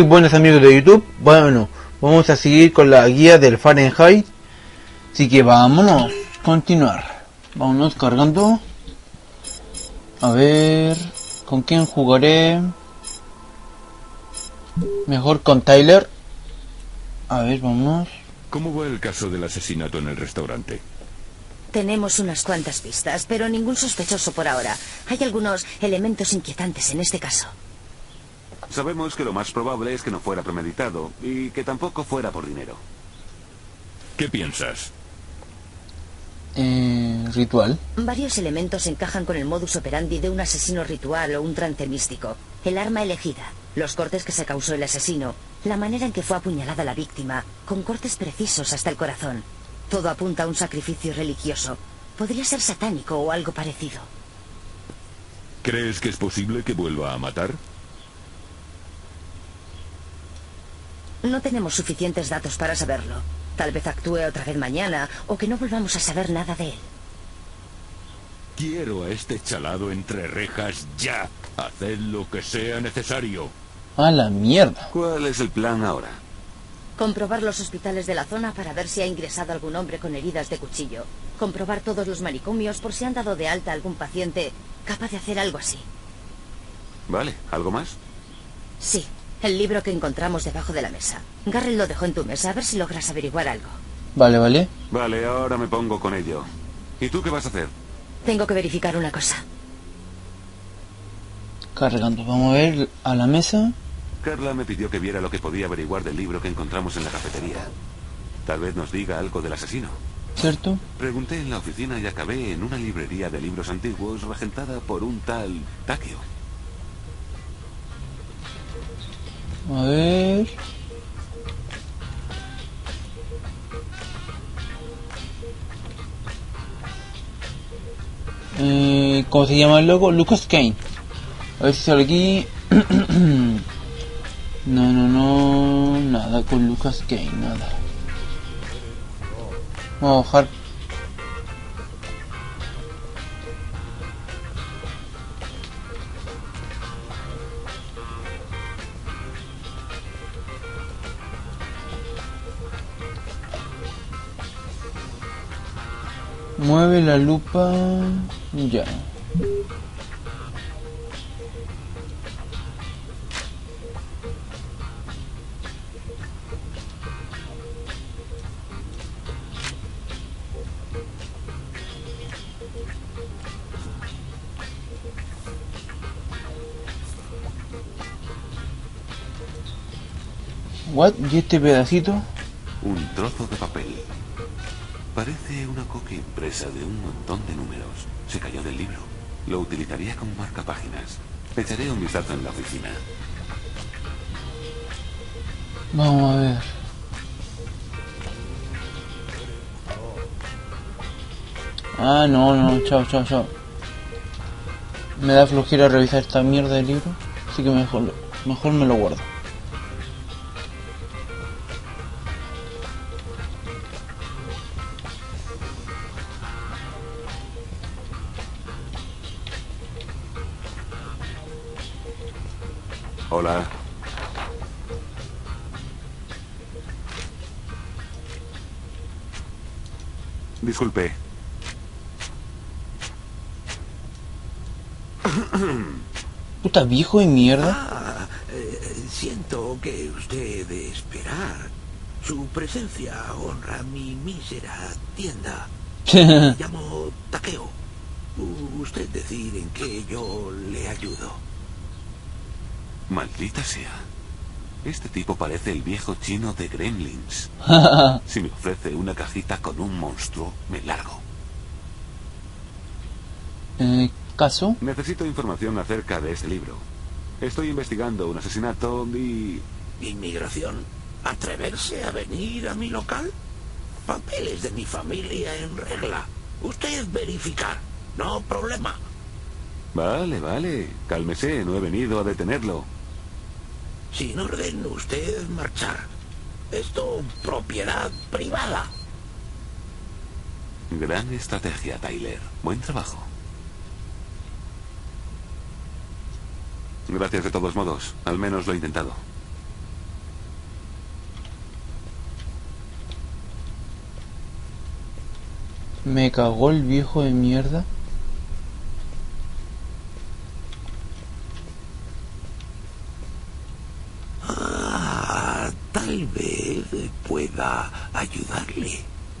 Muy buenos amigos de YouTube. Bueno, vamos a seguir con la guía del Fahrenheit. Así que vámonos, continuar. Vámonos cargando. A ver, ¿con quién jugaré? Mejor con Tyler. A ver, vámonos. ¿Cómo va el caso del asesinato en el restaurante? Tenemos unas cuantas pistas, pero ningún sospechoso por ahora. Hay algunos elementos inquietantes en este caso. Sabemos que lo más probable es que no fuera premeditado y que tampoco fuera por dinero. ¿Qué piensas? Ritual. Varios elementos encajan con el modus operandi de un asesino ritual o un trance místico. El arma elegida, los cortes que se causó el asesino, la manera en que fue apuñalada la víctima, con cortes precisos hasta el corazón. Todo apunta a un sacrificio religioso. Podría ser satánico o algo parecido. ¿Crees que es posible que vuelva a matar? No tenemos suficientes datos para saberlo. Tal vez actúe otra vez mañana o que no volvamos a saber nada de él. Quiero a este chalado entre rejas ya. Haced lo que sea necesario. A la mierda. ¿Cuál es el plan ahora? Comprobar los hospitales de la zona para ver si ha ingresado algún hombre con heridas de cuchillo. Comprobar todos los manicomios por si han dado de alta a algún paciente capaz de hacer algo así. Vale, ¿algo más? Sí, el libro que encontramos debajo de la mesa. Garrett lo dejó en tu mesa, a ver si logras averiguar algo. Vale, vale. Vale, ahora me pongo con ello. ¿Y tú qué vas a hacer? Tengo que verificar una cosa. Cargando. Vamos a ver a la mesa. Carla me pidió que viera lo que podía averiguar del libro que encontramos en la cafetería. Tal vez nos diga algo del asesino. ¿Cierto? Pregunté en la oficina y acabé en una librería de libros antiguos regentada por un tal Takeo. A ver. ¿Cómo se llama el logo? Lucas Kane. A ver si sale aquí. No, nada con Lucas Kane, nada. Vamos a bajar. Mueve la lupa. Ya. What? ¿Y este pedacito? Un trozo de papel. Parece una copia impresa de un montón de números. Se cayó del libro. Lo utilizaría como marcapáginas. Echaré un vistazo en la oficina. Vamos a ver. Ah, no, chao. Me da flojera revisar esta mierda de libro, así que mejor me lo guardo. Hola. Disculpe. ¿Tú estás viejo de mierda? Siento que usted debe esperar. Su presencia honra mi mísera tienda. Me llamo Takeo. Usted decide en qué yo le ayudo. Maldita sea. Este tipo parece el viejo chino de Gremlins. Si me ofrece una cajita con un monstruo, me largo. ¿Caso? Necesito información acerca de este libro. Estoy investigando un asesinato y... ¿Inmigración? ¿Atreverse a venir a mi local? Papeles de mi familia en regla. Usted verificar. No problema. Vale. Cálmese, no he venido a detenerlo. Sin orden, usted marchar. Esto, propiedad privada. Gran estrategia, Tyler. Buen trabajo. Gracias de todos modos. Al menos lo he intentado. Me cagó el viejo de mierda. Tal vez pueda ayudarle.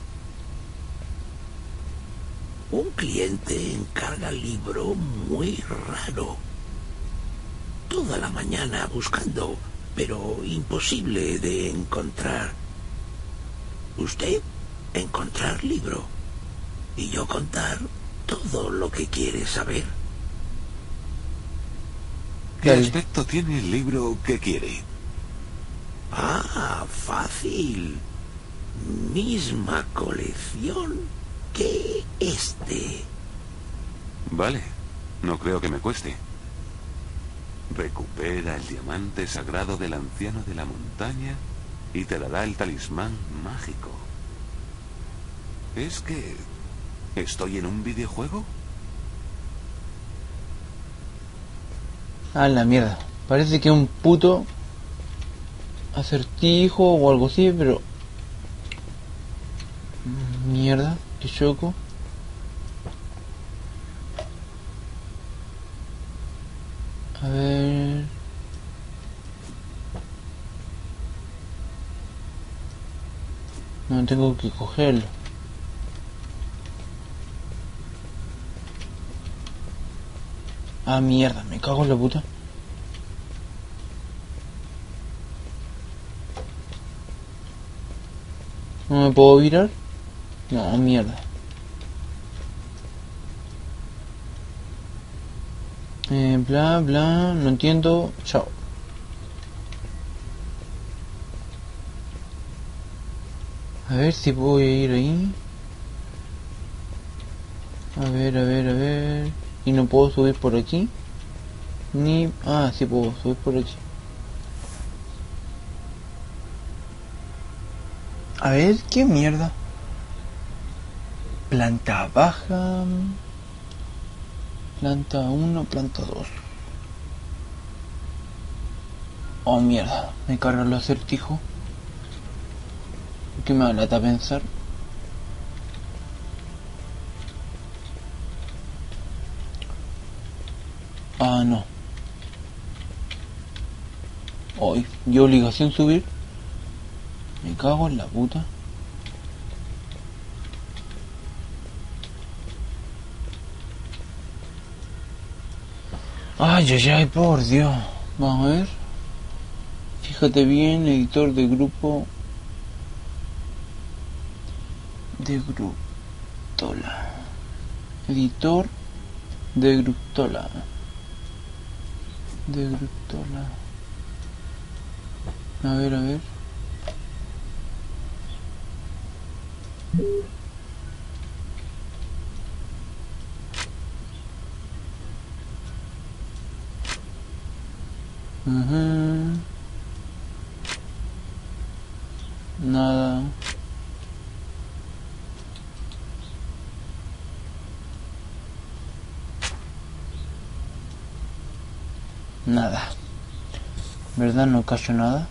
Un cliente encarga el libro muy raro. Toda la mañana buscando, pero imposible de encontrar. Usted encontrar libro y yo contar todo lo que quiere saber. ¿Qué aspecto tiene el libro que quiere? Fácil. Misma colección que este. Vale, no creo que me cueste. Recupera el diamante sagrado del anciano de la montaña y te dará el talismán mágico. ¿Es que estoy en un videojuego? Ah, la mierda. Parece que es un puto acertijo o algo así, pero... Mierda, qué choco. A ver... No tengo que cogerlo. Ah, mierda, me cago en la puta. ¿No me puedo virar? No, mierda. Bla, bla, no entiendo. Chao. A ver si puedo ir ahí. A ver, a ver, a ver. Y no puedo subir por aquí. Ni... Ah, sí puedo subir por aquí. A ver, qué mierda. Planta baja. Planta 1, planta 2. Oh mierda, me carga el acertijo. ¿Qué me lata pensar? Ah, no. Hoy, ¿yo obligación subir? Me cago en la puta. Ay, ay, ay, por Dios. Vamos a ver. Fíjate bien, editor de grupo. De Gruptola. Editor de Gruptola. De Gruptola. A ver, a ver. Nada. Nada. ¿Verdad? No cacho nada.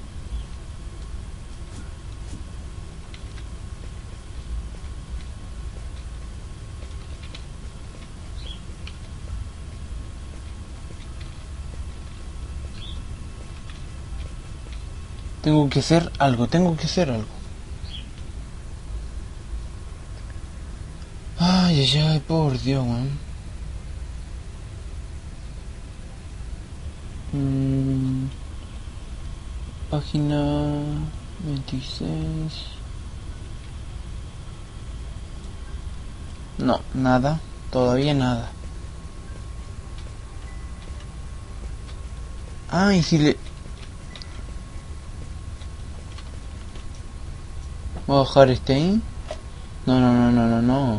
Tengo que hacer algo, tengo que hacer algo. Ay, ay, ay, por Dios, man. Página 26. No, nada, todavía nada. Ah, y si le... Voy a bajar este ahí. No, no, no, no, no, no.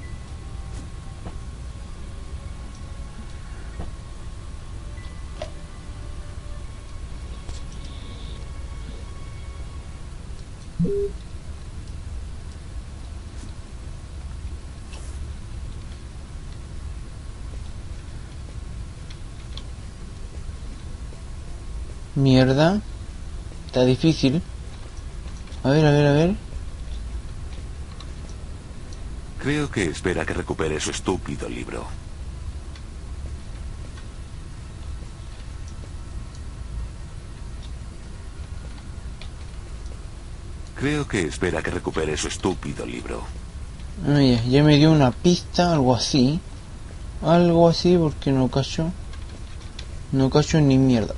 Mierda. Está difícil. A ver, a ver, a ver. Creo que espera que recupere su estúpido libro. Creo que espera que recupere su estúpido libro. Oye, ya me dio una pista, algo así. Algo así porque no cacho. No cacho ni mierda.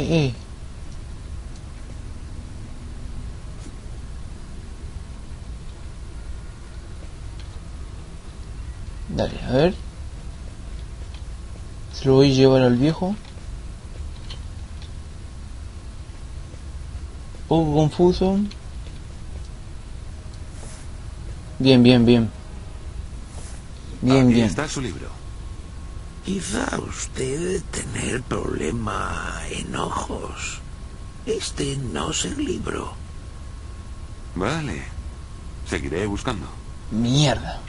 Dale, a ver. Se lo voy a llevar al viejo. Poco confuso. Bien. Bien, Aquí bien. está su libro. Quizá usted debe tener problema en ojos. Este no es el libro. Vale. Seguiré buscando. Mierda.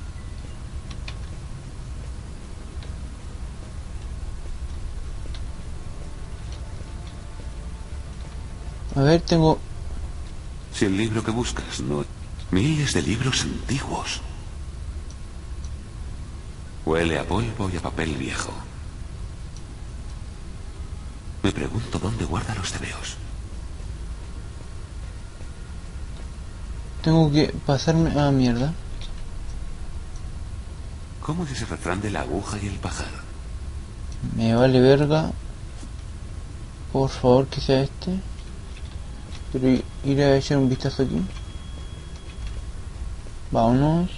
A ver, tengo... Si el libro que buscas no... Miles de libros antiguos. Huele a polvo y a papel viejo. Me pregunto dónde guarda los tebeos. Tengo que pasarme... Ah, mierda. ¿Cómo es ese refrán de la aguja y el pajar? Me vale verga. Por favor, que sea este. Pero iré a echar un vistazo aquí. Vámonos.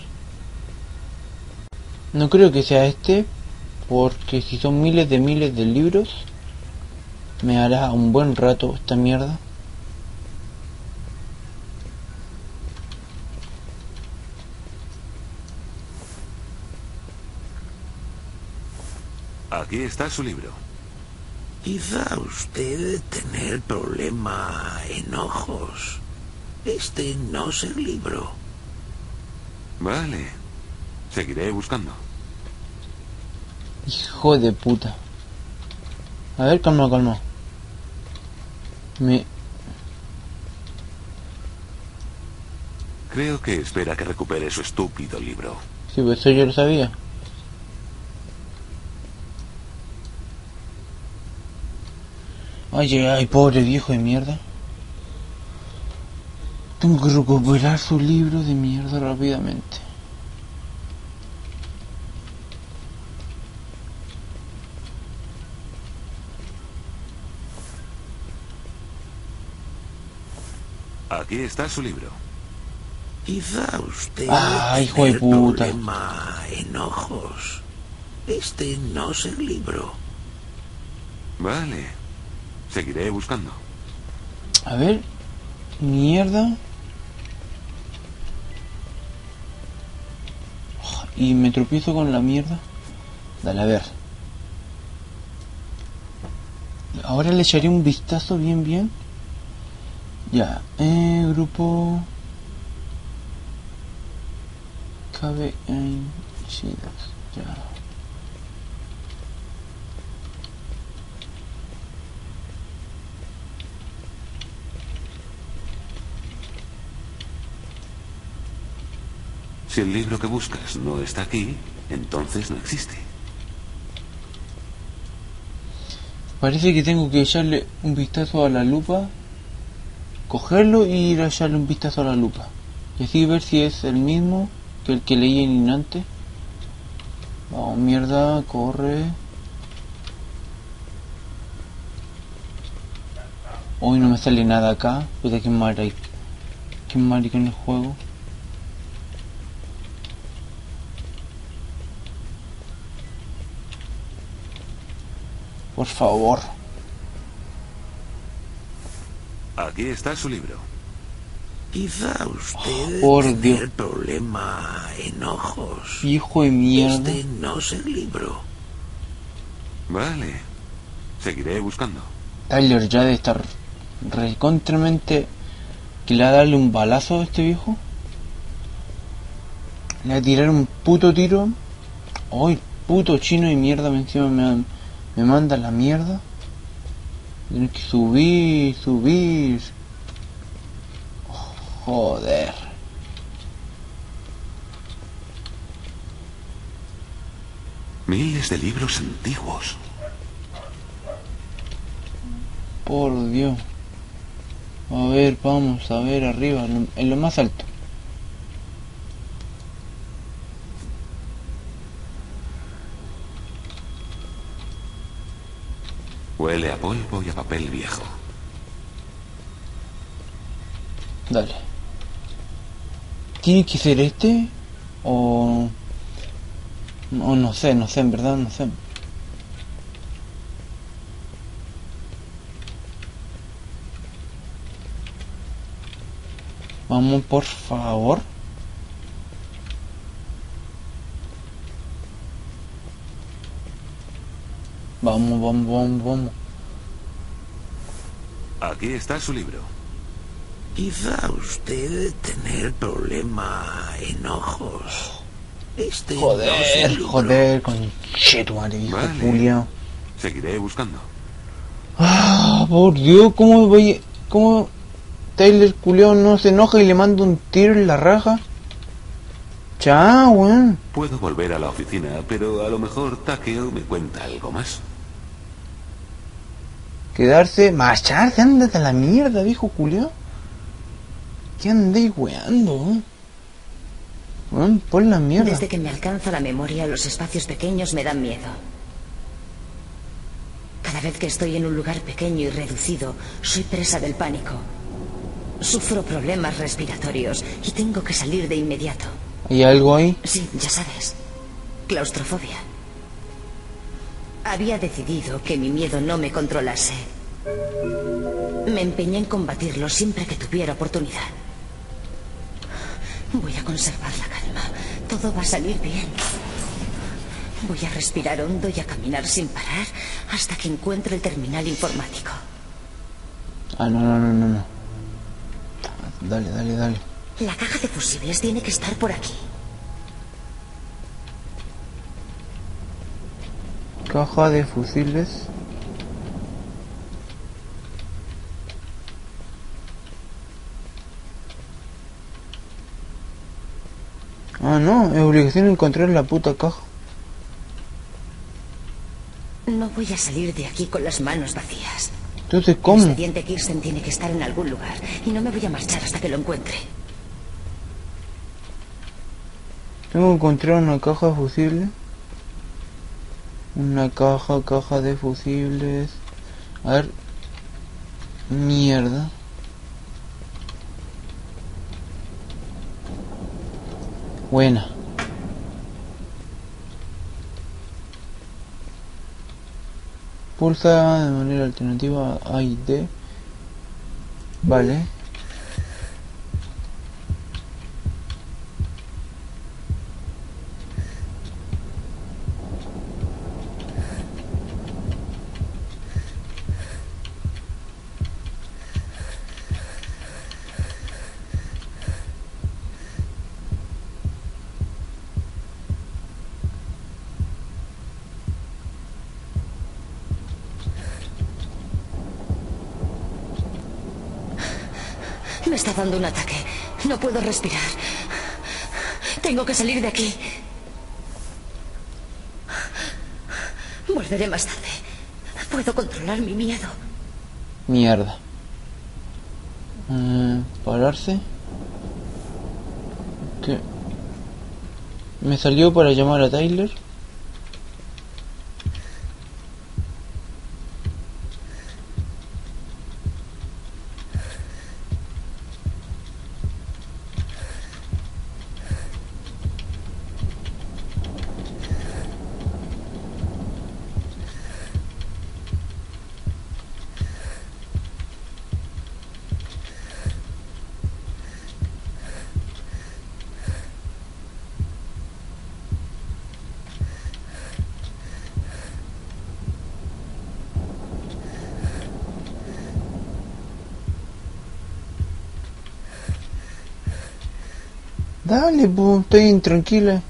No creo que sea este, porque si son miles de libros, me hará un buen rato esta mierda. Aquí está su libro. Quizá usted debe tener problema en ojos. Este no es el libro. Vale. Seguiré buscando. Hijo de puta. A ver, calma. Creo que espera que recupere su estúpido libro. Sí, pues eso yo lo sabía. Ay, pobre viejo de mierda. Tengo que recuperar su libro de mierda rápidamente. Aquí está su libro. Quizá usted hijo de debe tener puta. problema en ojos. Este no es el libro. Vale. Seguiré buscando. A ver. Mierda. Y me tropiezo con la mierda. Dale, a ver. Ahora le echaré un vistazo bien. Ya, grupo... Cabe en chidas, ya. Si el libro que buscas no está aquí, entonces no existe. Parece que tengo que echarle un vistazo a la lupa, cogerlo y ir a echarle un vistazo a la lupa. Y así ver si es el mismo que el que leí en inante. Vamos, mierda, corre. Hoy no me sale nada acá. Puta, qué marica en el juego. Por favor. Aquí está su libro. Quizá usted por debe Dios. tener problema en ojos. Hijo de mierda. Este no es el libro. Vale. Seguiré buscando. Tyler ya debe estar recontramente que le va a darle un balazo a este viejo. Le va a tirar un puto tiro. Ay, puto chino de mierda, encima me manda la mierda. Tienes que subir. Joder. Miles de libros antiguos. Por Dios. A ver, vamos a ver arriba, en lo más alto. Huele a polvo y a papel viejo. Dale. ¿Tiene que ser este? O no sé, en verdad no sé. Vamos, por favor. Vamos. Aquí está su libro. Quizá usted debe tener problema en ojos. Este no es el libro. Joder, conchetumare, hijo Vale. Julia. Seguiré buscando. Ah, por Dios, ¿cómo Tyler culiao no se enoja y le manda un tiro en la raja? Chao, weón. Puedo volver a la oficina, pero a lo mejor Takeo me cuenta algo más. Quedarse, marcharse, ándate a la mierda, viejo culiao. ¿Qué andáis weando, weón? Weón, por la mierda. Desde que me alcanza la memoria, los espacios pequeños me dan miedo. Cada vez que estoy en un lugar pequeño y reducido, soy presa del pánico. Sufro problemas respiratorios y tengo que salir de inmediato. ¿Hay algo ahí? Sí, ya sabes. Claustrofobia. Había decidido que mi miedo no me controlase. Me empeñé en combatirlo siempre que tuviera oportunidad. Voy a conservar la calma. Todo va a salir bien. Voy a respirar hondo y a caminar sin parar hasta que encuentre el terminal informático. Ah, no. Dale. La caja de fusibles tiene que estar por aquí. Caja de fusiles. Ah, no, es obligación encontrar la puta caja. No voy a salir de aquí con las manos vacías. Entonces, El ¿cómo? expediente Kirsten tiene que estar en algún lugar y no me voy a marchar hasta que lo encuentre. Tengo que encontrar una caja de fusibles. Una caja de fusibles. A ver. Mierda. Buena. Pulsa de manera alternativa A y D. Vale. Me está dando un ataque. No puedo respirar. Tengo que salir de aquí. Volveré más tarde. Puedo controlar mi miedo. Mierda. Pararse. ¿Qué? Me salió para llamar a Tyler. Dale, pues, estoy intranquila.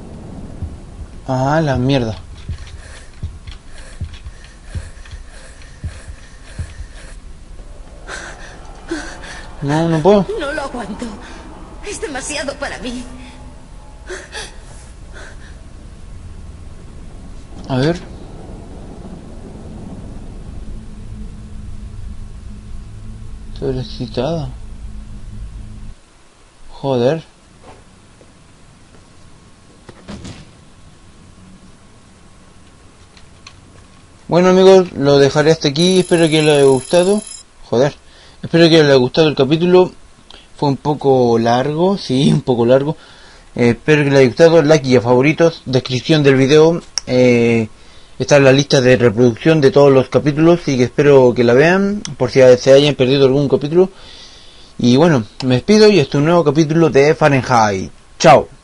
Ah, la mierda. No, no puedo. No lo aguanto. Es demasiado para mí. A ver. Estoy excitada. Joder. Bueno amigos, lo dejaré hasta aquí. Espero que les haya gustado. Joder. Espero que les haya gustado el capítulo. Fue un poco largo. Sí, un poco largo. Espero que les haya gustado. Like y a favoritos. Descripción del video. Está en la lista de reproducción de todos los capítulos. Y que espero que la vean. Por si se hayan perdido algún capítulo. Y bueno, me despido y este es un nuevo capítulo de Fahrenheit. Chao.